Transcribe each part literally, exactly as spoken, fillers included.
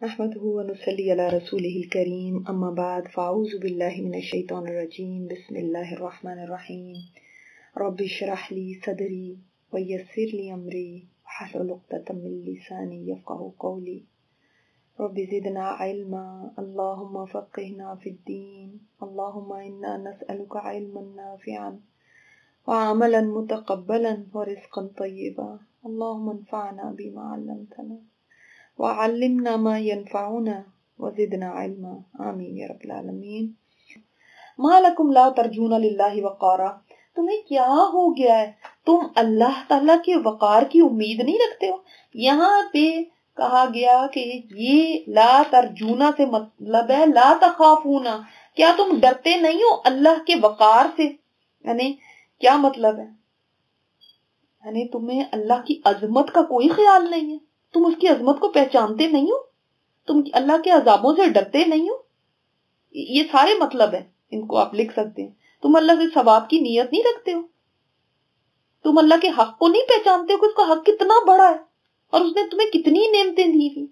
نحمده ونصلي على رسوله الكريم أما بعد فأعوذ بالله من الشيطان الرجيم بسم الله الرحمن الرحيم رب اشرح لي صدري ويسر لي أمري واحلل عقدة من لساني يفقهوا قولي رب زدنا علما اللهم فقهنا في الدين اللهم إنا نسألك علما نافعا وعملا متقبلا ورزقا طيبا اللهم انفعنا بما علمتنا وعلمنا ما ينفعنا وزدنا علما آمین یا رب العالمین۔ ما لکم لا ترجون للہ وقارا، تمہیں کیا ہو گیا ہے، تم اللہ تعالیٰ کے وقار کی امید نہیں رکھتے ہو۔ یہاں پہ کہا گیا کہ یہ لا ترجونا سے مطلب ہے لا تخافونا، کیا تم ڈرتے نہیں ہو اللہ کے وقار سے؟ یعنی کیا مطلب ہے؟ یعنی تمہیں اللہ کی عظمت کا کوئی خیال نہیں ہے، تم اس کی عظمت کو پہچانتے نہیں ہو، تم اللہ کے عذابوں سے ڈرتے نہیں ہو۔ یہ سارے مطلب ہیں، ان کو آپ لکھ سکتے ہیں۔ تم اللہ کے ثواب کی نیت نہیں رکھتے ہو، تم اللہ کے حق کو نہیں پہچانتے ہو کہ اس کا حق کتنا بڑا ہے اور اس نے تمہیں کتنی نعمتیں دی تھی۔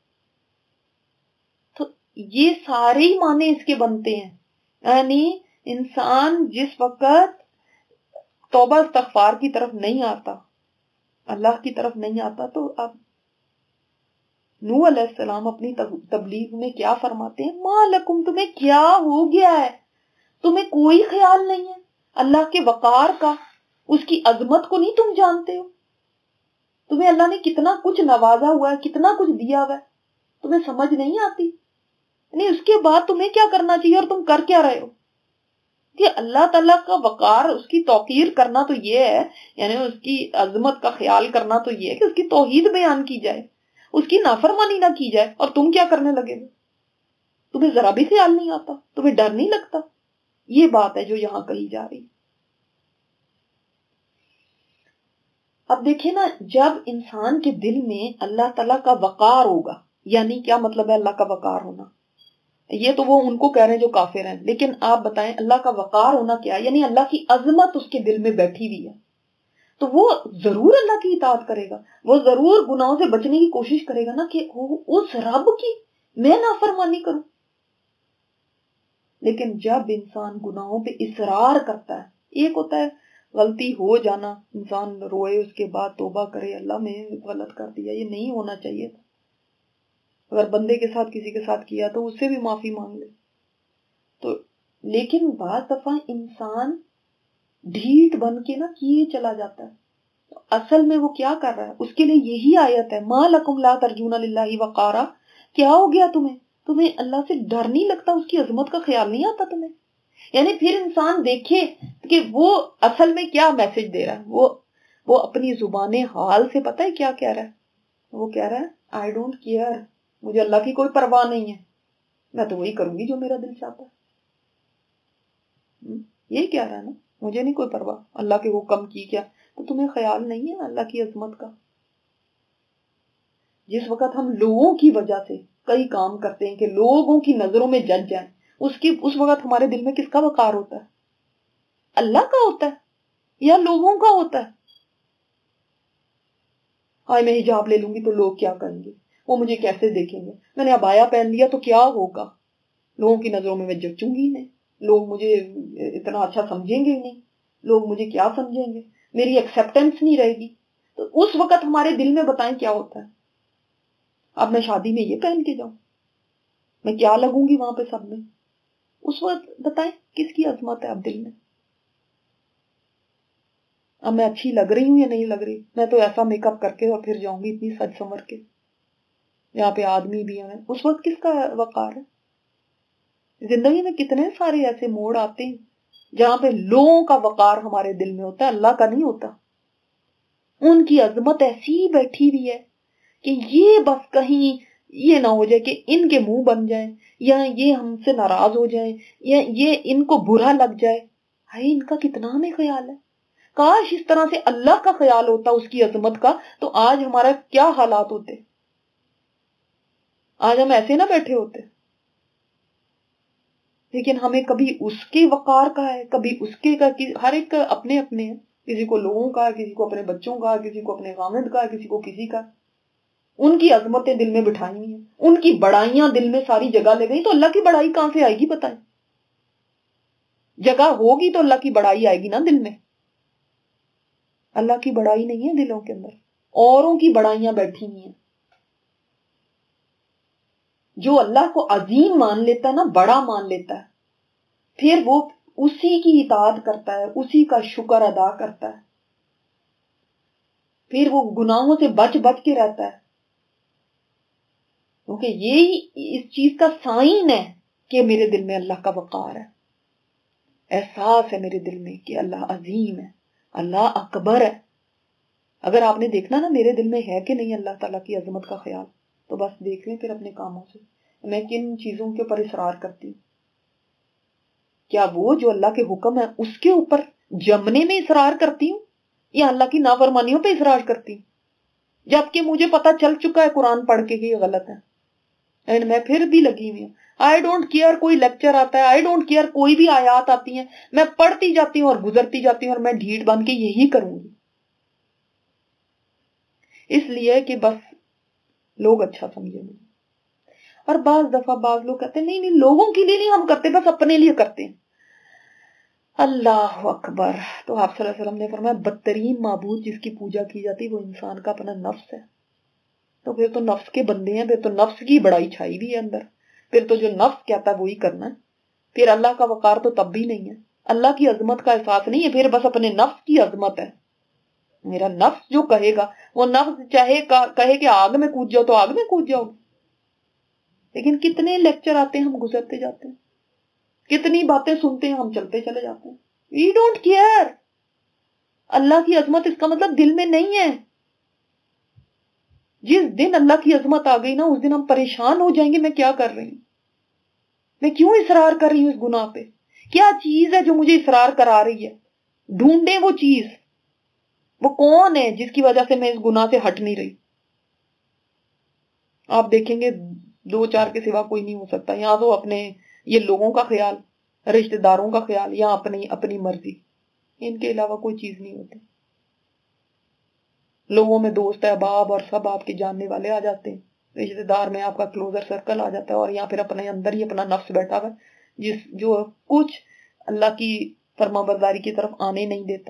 تو یہ سارے ہی معنی اس کے بنتے ہیں۔ یعنی انسان جس وقت توبہ استغفار کی طرف نہیں آتا، اللہ کی طرف نہیں آتا، تو اب نوح علیہ السلام اپنی تبلیغ میں کیا فرماتے ہیں؟ ما لکم، تمہیں کیا ہو گیا ہے، تمہیں کوئی خیال نہیں ہے اللہ کے وقار کا، اس کی عظمت کو نہیں تم جانتے ہو؟ تمہیں اللہ نے کتنا کچھ نوازا ہوا ہے، کتنا کچھ دیا ہوا ہے، تمہیں سمجھ نہیں آتی؟ یعنی اس کے بعد تمہیں کیا کرنا چاہیے اور تم کر کیا رہے ہو؟ کہ اللہ تعالیٰ کا وقار، اس کی توقیر کرنا تو یہ ہے، یعنی اس کی عظمت کا خیال کرنا تو یہ ہے کہ اس کی توحید بیان کی جائے، اس کی نافرمانی نہ کی جائے، اور تم کیا کرنے لگے ہو؟ تمہیں ذرا بھی خیال نہیں آتا، تمہیں ڈر نہیں لگتا۔ یہ بات ہے جو یہاں کہی جا رہی۔ اب دیکھیں نا، جب انسان کے دل میں اللہ تعالیٰ کا وقار ہوگا، یعنی کیا مطلب ہے اللہ کا وقار ہونا؟ یہ تو وہ ان کو کہہ رہے ہیں جو کافر ہیں، لیکن آپ بتائیں اللہ کا وقار ہونا کیا ہے؟ یعنی اللہ کی عظمت اس کے دل میں بیٹھی ہوئی ہے، تو وہ ضرور اللہ کی اطاعت کرے گا، وہ ضرور گناہوں سے بچنے کی کوشش کرے گا نا کہ اس رب کی میں نافرمانی کروں۔ لیکن جب انسان گناہوں پہ اصرار کرتا ہے، ایک ہوتا ہے غلطی ہو جانا، انسان روئے، اس کے بعد توبہ کرے، اللہ میں غلط کر دیا، یہ نہیں ہونا چاہیے تھا، اگر بندے کے ساتھ کسی کے ساتھ کیا تو اس سے بھی معافی مانگ لے۔ تو لیکن بعض دفعہ انسان ڈھیٹ بن کے نا کیے چلا جاتا ہے، تو اصل میں وہ کیا کر رہا ہے؟ اس کے لیے یہی آیت ہے، ما لکم لا ترجون للہ وقارا، کیا ہو گیا تمہیں؟ تمہیں اللہ سے ڈر نہیں لگتا، اس کی عظمت کا خیال نہیں آتا تمہیں؟ یعنی پھر انسان دیکھے کہ وہ اصل میں کیا میسج دے رہا ہے۔ وہ وہ اپنی زبان حال سے پتہ ہے کیا کہہ رہا ہے؟ وہ کہہ رہا ہے آئی ڈونٹ کیئر، مجھے اللہ کی کوئی پرواہ نہیں ہے، میں تو وہی کروں گی جو میرا دل چاہتا ہے۔ یہ کہہ رہا ہے نا، مجھے نہیں کوئی پرواہ اللہ کے حکم کی، کیا تو تمہیں خیال نہیں ہے اللہ کی عظمت کا؟ جس وقت ہم لوگوں کی وجہ سے کئی کام کرتے ہیں کہ لوگوں کی نظروں میں جج جائیں، اس کی اس وقت ہمارے دل میں کس کا وقار ہوتا ہے؟ اللہ کا ہوتا ہے یا لوگوں کا ہوتا ہے؟ ہاں میں حجاب لے لوں گی تو لوگ کیا کہیں گے، وہ مجھے کیسے دیکھیں گے، میں نے عبایا پہن لیا تو کیا ہوگا، لوگوں کی نظروں میں میں جچوں گی نہیں، لوگ مجھے اتنا اچھا سمجھیں گے ہی نہیں، لوگ مجھے کیا سمجھیں گے، میری ایکسیپٹنس نہیں رہے گی۔ تو اس وقت ہمارے دل میں بتائیں کیا ہوتا ہے؟ اب میں شادی میں یہ پہن کے جاؤں، میں کیا لگوں گی وہاں پہ سب میں؟ اس وقت بتائیں کس کی عظمت ہے اب دل میں؟ اب میں اچھی لگ رہی ہوں یا نہیں لگ رہی؟ میں تو ایسا میک اپ کر کے اور پھر جاؤں گی اتنی سج سنور کے، یہاں پہ آدمی بھی ہیں، اس وقت کس کا وقار ہے؟ زندگی میں کتنے سارے ایسے موڑ آتے ہیں جہاں پہ لوگوں کا وقار ہمارے دل میں ہوتا ہے، اللہ کا نہیں ہوتا۔ ان کی عظمت ایسی بیٹھی ہوئی ہے کہ یہ بس کہیں یہ نہ ہو جائے کہ ان کے منہ بن جائیں، یا یہ ہم سے ناراض ہو جائیں، یا یہ ان کو برا لگ جائے۔ ہائے ان کا کتنا ہمیں خیال ہے، کاش اس طرح سے اللہ کا خیال ہوتا اس کی عظمت کا، تو آج ہمارا کیا حالات ہوتے؟ آج ہم ایسے نہ بیٹھے ہوتے۔ لیکن ہمیں کبھی اس کے وقار کا ہے، کبھی اس کے کا، ہر ایک کا اپنے اپنے ہیں، کسی کو لوگوں کا، کسی کو اپنے بچوں کا، کسی کو اپنے خامد کا، کسی کو کسی کا۔ ان کی عظمتیں دل میں بٹھائی ہوئی ہیں، ان کی بڑائیاں دل میں ساری جگہ لے گئی، تو اللہ کی بڑائی کہاں سے آئے گی بتائیں؟ جگہ ہوگی تو اللہ کی بڑائی آئے گی نا دل میں. اللہ کی بڑائی نہیں ہے دلوں کے اندر، اوروں کی بڑائیاں بیٹھی ہوئی ہیں. جو اللہ کو عظیم مان لیتا ہے نا، بڑا مان لیتا ہے، پھر وہ اسی کی اطاعت کرتا ہے، اسی کا شکر ادا کرتا ہے، پھر وہ گناہوں سے بچ بچ کے رہتا ہے، کیونکہ یہی اس چیز کا سائن ہے کہ میرے دل میں اللہ کا وقار ہے، احساس ہے میرے دل میں کہ اللہ عظیم ہے، اللہ اکبر ہے. اگر آپ نے دیکھنا نا میرے دل میں ہے کہ نہیں اللہ تعالیٰ کی عظمت کا خیال، تو بس دیکھ لیں پھر اپنے کاموں سے میں کن چیزوں کے اوپر اصرار کرتی ہوں. کیا وہ جو اللہ کے حکم ہے اس کے اوپر جمنے میں اصرار کرتی ہوں، یا اللہ کی نافرمانیوں پہ اصرار کرتی ہوں، جبکہ مجھے پتا چل چکا ہے قرآن پڑھ کے کہ یہ غلط ہے، اینڈ میں پھر بھی لگی ہوئی ہوں. آئی ڈونٹ کیئر کوئی لیکچر آتا ہے، آئی ڈونٹ کیئر کوئی بھی آیات آتی ہیں، میں پڑھتی جاتی ہوں اور گزرتی جاتی ہوں، اور میں ڈھیٹ بن کے یہی کروں گی، اس لیے کہ بس لوگ اچھا سمجھیں گے. اور بعض دفعہ بعض لوگ کہتے ہیں نہیں نہیں لوگوں کے لیے نہیں ہم کرتے، بس اپنے لیے کرتے ہیں. اللہ اکبر. تو آپ صلی اللہ علیہ وسلم نے فرمایا بدترین معبود جس کی پوجا کی جاتی وہ انسان کا اپنا نفس ہے. تو پھر تو نفس کے بندے ہیں، پھر تو نفس کی بڑائی چھائی بھی ہے اندر، پھر تو جو نفس کہتا ہے وہی کرنا ہے. پھر اللہ کا وقار تو تب بھی نہیں ہے، اللہ کی عظمت کا احساس نہیں ہے، پھر بس اپنے نفس کی عظمت ہے. میرا نفس جو کہے گا، وہ نفس چاہے کہے کہ آگ میں کود جاؤ تو آگ میں کود جاؤ. لیکن کتنے لیکچر آتے ہیں ہم گزرتے جاتے ہیں، کتنی باتیں سنتے ہیں ہم چلتے چلے جاتے ہیں. We don't care. اللہ کی عظمت اس کا مطلب دل میں نہیں ہے. جس دن اللہ کی عظمت آ گئی نا، اس دن ہم پریشان ہو جائیں گے میں کیا کر رہی ہوں، میں کیوں اصرار کر رہی ہوں اس گناہ پہ، کیا چیز ہے جو مجھے اصرار کرا رہی ہے. ڈھونڈیں وہ چیز، وہ کون ہے جس کی وجہ سے میں اس گناہ سے ہٹ نہیں رہی. آپ دیکھیں گے دو چار کے سوا کوئی نہیں ہو سکتا. یا تو اپنے یہ لوگوں کا خیال، رشتہ داروں کا خیال، یا اپنی اپنی مرضی، ان کے علاوہ کوئی چیز نہیں ہوتی. لوگوں میں دوست احباب اور سب آپ کے جاننے والے آ جاتے ہیں، رشتہ دار میں آپ کا کلوزر سرکل آ جاتا ہے، اور یا پھر اپنے اندر ہی اپنا نفس بیٹھا ہوا جس جو کچھ اللہ کی فرما برداری کی طرف آنے نہیں دیتا.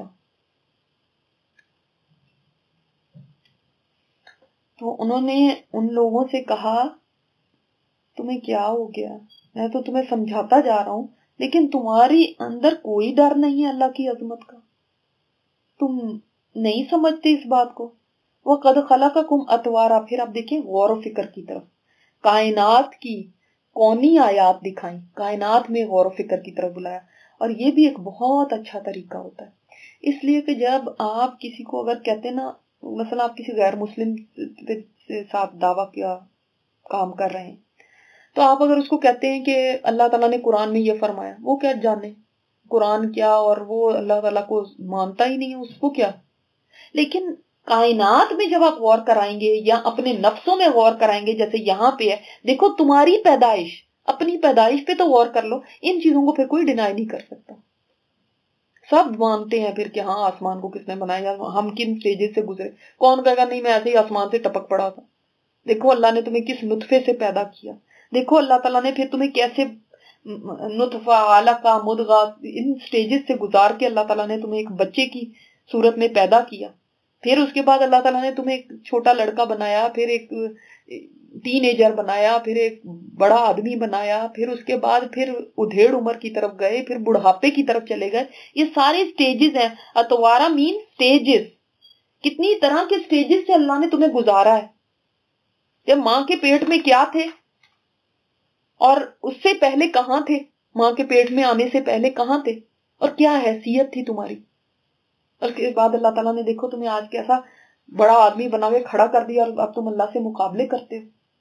تو انہوں نے ان لوگوں سے کہا تمہیں کیا ہو گیا، میں تو تمہیں سمجھاتا جا رہا ہوں لیکن تمہاری اندر کوئی ڈر نہیں ہے اللہ کی عظمت کا، تم نہیں سمجھتے اس بات کو. وَقَدْ خَلَقَكُمْ أَطْوَارًا. پھر آپ دیکھیں غور و فکر کی طرف، کائنات کی کونی آیات دکھائیں، کائنات میں غور و فکر کی طرف بلایا. اور یہ بھی ایک بہت اچھا طریقہ ہوتا ہے، اس لیے کہ جب آپ کسی کو اگر کہتے نا، مثلا آپ کسی غیر مسلم کے ساتھ دعویٰ کیا کام کر رہے ہیں، تو آپ اگر اس کو کہتے ہیں کہ اللہ تعالیٰ نے قرآن میں یہ فرمایا، وہ کیا جانے قرآن کیا، اور وہ اللہ تعالیٰ کو مانتا ہی نہیں ہے، اس کو کیا. لیکن کائنات میں جب آپ غور کرائیں گے یا اپنے نفسوں میں غور کرائیں گے، جیسے یہاں پہ ہے دیکھو تمہاری پیدائش، اپنی پیدائش پہ تو غور کر لو. ان چیزوں کو پھر کوئی ڈینائی نہیں کر سکتا. سب مانتے ہیں پھر کہ ہاں آسمان کو کس نے بنایا، ہم کن سٹیجز سے گزرے. کون کہے گا نہیں میں ایسے ہی آسمان سے ٹپک پڑا تھا. دیکھو اللہ نے تمہیں کس نطفے سے پیدا کیا، دیکھو اللہ تعالیٰ نے پھر تمہیں کیسے نطفہ، علقہ، مدغہ، ان سٹیجز سے گزار کے اللہ تعالیٰ نے تمہیں ایک بچے کی صورت میں پیدا کیا. پھر اس کے بعد اللہ تعالیٰ نے تمہیں ایک چھوٹا لڑکا بنایا، پھر ایک ٹین ایجر بنایا، پھر ایک بڑا آدمی بنایا، پھر اس کے بعد پھر ادھیڑ عمر کی طرف گئے، پھر بڑھاپے کی طرف چلے گئے. یہ سارے سٹیجز ہیں. اتوارا مین سٹیجز. کتنی طرح کے سٹیجز سے اللہ نے تمہیں گزارا ہے. جب ماں کے پیٹ میں کیا تھے اور اس سے پہلے کہاں تھے، ماں کے پیٹ میں آنے سے پہلے کہاں تھے، اور کیا حیثیت تھی تمہاری. اور اس کے بعد اللہ تعالیٰ نے دیکھو تمہیں آج کیسا بڑا آدمی بنا کے کھڑا کر دیا، اور اب تم اللہ سے مقابلے کرتے ہو.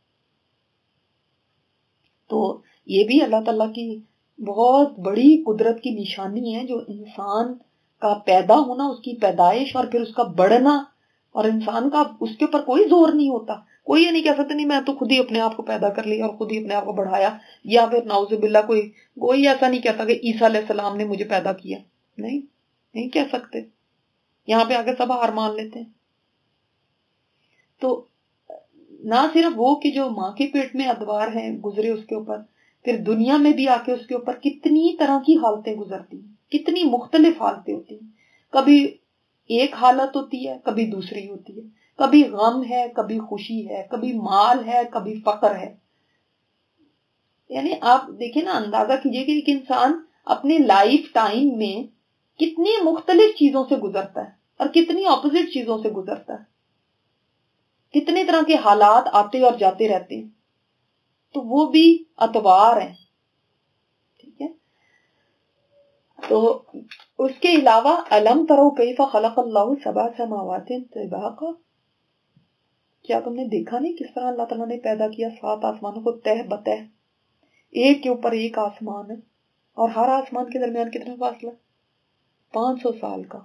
تو یہ بھی اللہ تعالیٰ کی بہت بڑی قدرت کی نشانی ہے، جو انسان کا پیدا ہونا، اس کی پیدائش، اور پھر اس کا بڑھنا، اور انسان کا اس کے اوپر کوئی زور نہیں ہوتا. کوئی یہ نہیں کہہ سکتا نہیں میں تو خود ہی اپنے آپ کو پیدا کر لیا اور خود ہی اپنے آپ کو بڑھایا، یا پھر نعوذ باللہ کوئی کوئی ایسا نہیں کہتا کہ عیسیٰ علیہ السلام نے مجھے پیدا کیا. نہیں نہیں کہہ سکتے. یہاں پہ آگے سب ہار مان لیتے ہیں. تو نہ صرف وہ کہ جو ماں کے پیٹ میں ادوار ہیں گزرے اس کے اوپر، پھر دنیا میں بھی آ کے اس کے اوپر کتنی طرح کی حالتیں گزرتی ہیں، کتنی مختلف حالتیں ہوتی ہیں. کبھی ایک حالت ہوتی ہے، کبھی دوسری ہوتی ہے، کبھی غم ہے، کبھی خوشی ہے، کبھی مال ہے، کبھی فقر ہے. یعنی آپ دیکھیں نا، اندازہ کیجئے کہ ایک انسان اپنے لائف ٹائم میں کتنی مختلف چیزوں سے گزرتا ہے اور کتنی اپوزٹ چیزوں سے گزرتا ہے، کتنے طرح کے حالات آتے اور جاتے رہتے ہیں. تو وہ بھی اتوار ہیں. ٹھیک ہے. تو اس کے علاوہ الم ترو کیف خلق اللہ سبع سماوات طباقا، کیا تم نے دیکھا نہیں کس طرح اللہ تعالیٰ نے پیدا کیا سات آسمانوں کو تہ بتہ، ایک کے اوپر ایک آسمان ہے، اور ہر آسمان کے درمیان کتنا فاصلہ؟ پانچ سو سال کا.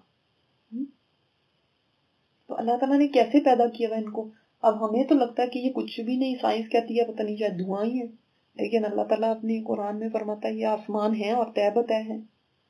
تو اللہ تعالیٰ نے کیسے پیدا کیا ہوا ان کو؟ اب ہمیں تو لگتا ہے کہ یہ کچھ بھی نہیں، سائنس کہتی ہے پتہ نہیں شاید دھواں ہی ہے، لیکن اللہ تعالیٰ اپنے قرآن میں فرماتا ہے یہ آسمان ہے اور تہ بتہ ہے.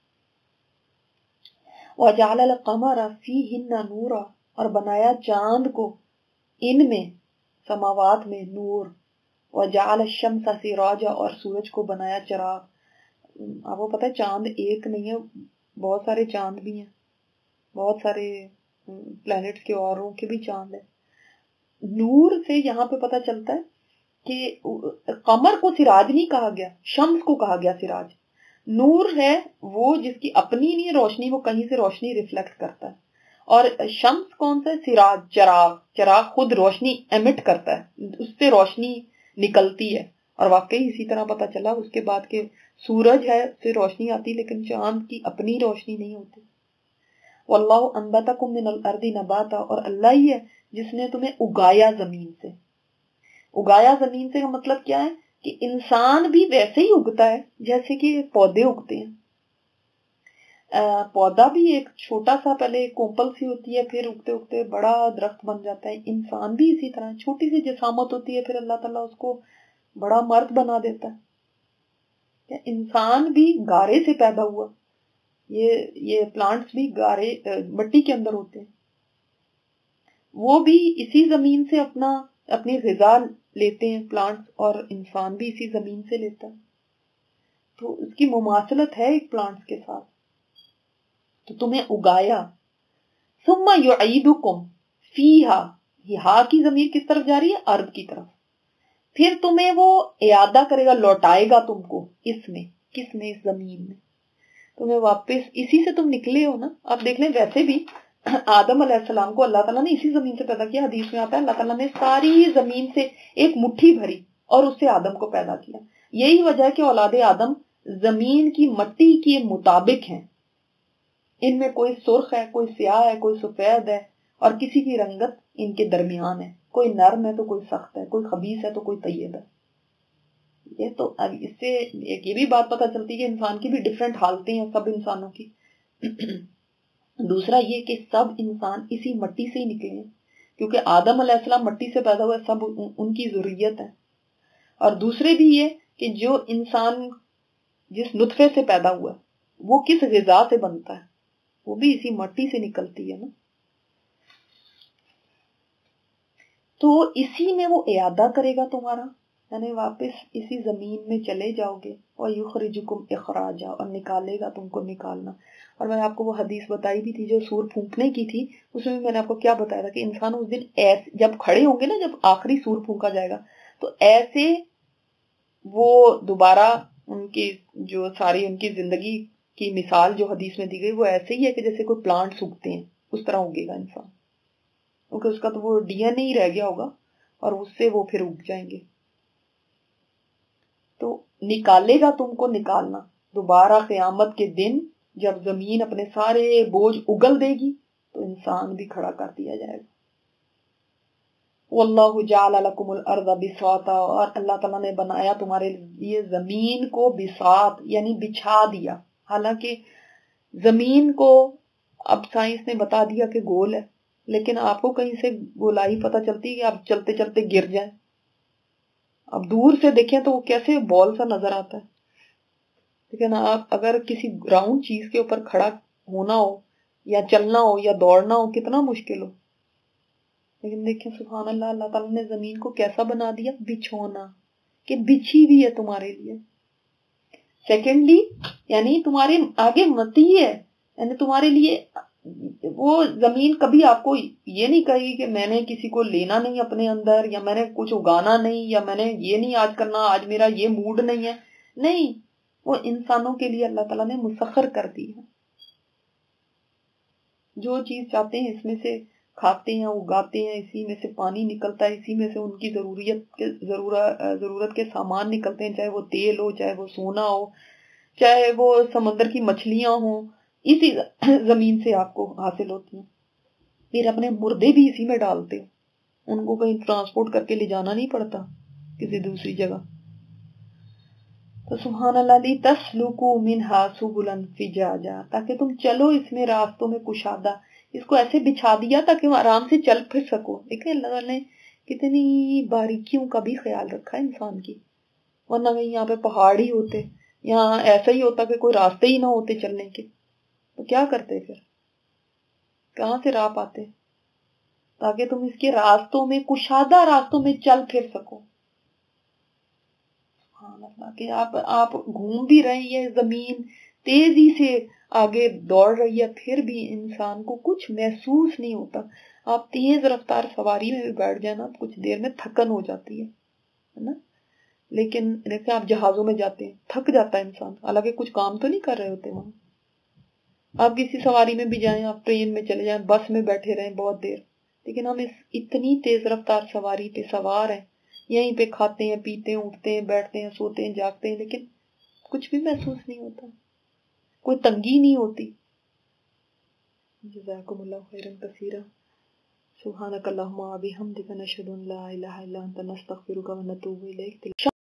وَجَعَلَ الْقَمَرَ فِيهِنَّ نُورًا، اور بنایا چاند کو ان میں سماوات میں نور. وَجَعَلَ الشَّمْسَ سِرَاجًا، اور سورج کو بنایا چراغ. آپ کو پتہ ہے چاند ایک نہیں ہے، بہت سارے چاند بھی ہیں، بہت سارے پلانٹس کے اوروں کے بھی چاند ہیں. نور سے یہاں پہ پتہ چلتا ہے کہ قمر کو سراج نہیں کہا گیا، شمس کو کہا گیا سراج. نور ہے وہ جس کی اپنی نہیں روشنی، وہ کہیں سے روشنی ریفلیکٹ کرتا ہے. اور شمس کون سا ہے؟ سراج، چراغ. چراغ خود روشنی ایمٹ کرتا ہے، اس سے روشنی نکلتی ہے. اور واقعی اسی طرح پتہ چلا اس کے بعد کہ سورج ہے اس سے روشنی آتی، لیکن چاند کی اپنی روشنی نہیں ہوتی. واللہ انبتکم من الارض نباتا، اور اللہ ہی ہے جس نے تمہیں اگایا زمین سے. اگایا زمین سے کا مطلب کیا ہے کہ انسان بھی ویسے ہی اگتا ہے جیسے کہ پودے اگتے ہیں. پودا بھی ایک چھوٹا سا پہلے کوپل سی ہوتی ہے، پھر اگتے اگتے بڑا درخت بن جاتا ہے. انسان بھی اسی طرح چھوٹی سی جسامت ہوتی ہے، پھر اللہ تعالیٰ اس کو بڑا مرد بنا دیتا ہے. انسان بھی گارے سے پیدا ہوا، یہ یہ پلانٹس بھی گارے مٹی کے اندر ہوتے ہیں، وہ بھی اسی زمین سے اپنا اپنی غذا لیتے ہیں پلانٹس، اور انسان بھی اسی زمین سے لیتا ہے. تو اس کی مماثلت ہے ایک پلانٹس کے ساتھ. تو تمہیں اگایا. ثم یعیدکم فیہا، یہ ہا کی ضمیر کس طرف جا رہی ہے؟ ارض کی طرف. پھر تمہیں وہ اعادہ کرے گا، لوٹائے گا تم کو اس میں. کس میں؟ اس زمین میں. تمہیں واپس اسی سے تم نکلے ہو نا. آپ دیکھ لیں ویسے بھی آدم علیہ السلام کو اللہ تعالیٰ نے اسی زمین سے پیدا کیا. حدیث میں آتا ہے اللہ تعالیٰ نے ساری زمین سے ایک مٹھی بھری اور اس سے آدم کو پیدا کیا. یہی وجہ ہے کہ اولاد آدم زمین کی مٹی کے مطابق ہیں. ان میں کوئی سرخ ہے، کوئی سیاہ ہے، کوئی سفید ہے، اور کسی کی رنگت ان کے درمیان ہے. کوئی نرم ہے تو کوئی سخت ہے، کوئی خبیث ہے تو کوئی طیب ہے. یہ تو اب اس سے ایک یہ بھی بات پتہ چلتی ہے کہ انسان کی بھی ڈفرینٹ حالتیں ہیں سب انسانوں کی. دوسرا یہ کہ سب انسان اسی مٹی سے ہی نکلے ہیں، کیونکہ آدم علیہ السلام مٹی سے پیدا ہوئے، سب ان کی ذریت ہے. اور دوسرے بھی یہ کہ جو انسان جس نطفے سے پیدا ہوا وہ کس غذا سے بنتا ہے، وہ بھی اسی مٹی سے نکلتی ہے نا. تو اسی میں وہ اعادہ کرے گا تمہارا، یعنی واپس اسی زمین میں چلے جاؤ گے. اور یخرجکم اخراجا، اور نکالے گا تم کو نکالنا. اور میں نے آپ کو وہ حدیث بتائی بھی تھی جو سور پھونکنے کی تھی، اس میں بھی میں نے آپ کو کیا بتایا تھا کہ انسان اس دن ایسے جب کھڑے ہوں گے نا، جب آخری سور پھونکا جائے گا، تو ایسے وہ دوبارہ ان کی جو ساری ان کی زندگی کی مثال جو حدیث میں دی گئی وہ ایسے ہی ہے کہ جیسے کوئی پلانٹ سوکھتے ہیں، اس طرح اگے گا انسان، کیونکہ اس کا تو وہ ڈی این اے ہی رہ گیا ہوگا اور اس سے وہ پھر اگ جائیں گے. تو نکالے گا تم کو نکالنا دوبارہ قیامت کے دن، جب زمین اپنے سارے بوجھ اگل دے گی تو انسان بھی کھڑا کر دیا جائے گا. واللہ جعل لکم الارض بساطا، اور اللہ تعالیٰ نے بنایا تمہارے لیے زمین کو بساط، یعنی بچھا دیا. حالانکہ زمین کو اب سائنس نے بتا دیا کہ گول ہے، لیکن آپ کو کہیں سے گولائی پتہ چلتی ہے کہ آپ چلتے چلتے گر جائیں. اب دور سے دیکھیں تو وہ کیسے بال سا نظر آتا ہے، لیکن آپ اگر کسی راؤنڈ چیز کے اوپر کھڑا ہونا ہو یا چلنا ہو یا دوڑنا ہو کتنا مشکل ہو. لیکن دیکھیں سبحان اللہ، اللہ تعالیٰ نے زمین کو کیسا بنا دیا، بچھونا، کہ بچھی ہوئی ہے تمہارے لیے. سیکنڈلی یعنی تمہارے آگے متی ہے، یعنی تمہارے لیے وہ زمین کبھی آپ کو یہ نہیں کہے گی کہ میں نے کسی کو لینا نہیں اپنے اندر، یا میں نے کچھ اگانا نہیں، یا میں نے یہ نہیں آج کرنا، آج میرا یہ موڈ نہیں ہے. نہیں، وہ انسانوں کے لیے اللہ تعالیٰ نے مسخر کر دی ہے. جو چیز چاہتے ہیں اس میں سے کھاتے ہیں، اگاتے ہیں، اسی میں سے پانی نکلتا ہے، اسی میں سے ان کی ضروریت کے ضرورت ضرورت کے سامان نکلتے ہیں، چاہے وہ تیل ہو، چاہے وہ سونا ہو، چاہے وہ سمندر کی مچھلیاں ہوں، اسی زمین سے آپ کو حاصل ہوتی ہیں. پھر اپنے مردے بھی اسی میں ڈالتے ہیں، ان کو کہیں ٹرانسپورٹ کر کے لے جانا نہیں پڑتا کسی دوسری جگہ. تو سبحان اللہ لی تسلکوا منہا سبلا فجاجا، تاکہ تم چلو اس میں راستوں میں کشادہ. اس کو ایسے بچھا دیا تاکہ وہ آرام سے چل پھر سکو. دیکھیں اللہ تعالیٰ نے کتنی باریکیوں کا بھی خیال رکھا ہے انسان کی، ورنہ کہیں یہاں پہ پہاڑ ہی ہوتے، یہاں ایسا ہی ہوتا کہ کوئی راستے ہی نہ ہوتے چلنے کے، تو کیا کرتے پھر، کہاں سے راہ پاتے؟ تاکہ تم اس کے راستوں میں کشادہ راستوں میں چل پھر سکو. کہ آپ آپ گھوم بھی رہے ہیں، زمین تیزی سے آگے دوڑ رہی ہے، پھر بھی انسان کو کچھ محسوس نہیں ہوتا. آپ تیز رفتار سواری میں بھی بیٹھ جائیں نا، کچھ دیر میں تھکن ہو جاتی ہے نا. لیکن جیسے آپ جہازوں میں جاتے ہیں، تھک جاتا ہے انسان، حالانکہ کچھ کام تو نہیں کر رہے ہوتے وہاں. آپ کسی سواری میں بھی جائیں، آپ ٹرین میں چلے جائیں، بس میں بیٹھے رہیں بہت دیر، لیکن ہم اس اتنی تیز رفتار سواری پہ سوار ہیں، یہیں پہ کھاتے ہیں، پیتے ہیں، اٹھتے ہیں، بیٹھتے ہیں، سوتے ہیں، جاگتے ہیں، لیکن کچھ بھی محسوس نہیں ہوتا، کوئی تنگی نہیں ہوتی. جزاکم اللہ خیرا کثیرا. سبحانک اللہم و بحمدک، نشہد ان لا الہ الا انت، نستغفرک و نتوب الیک.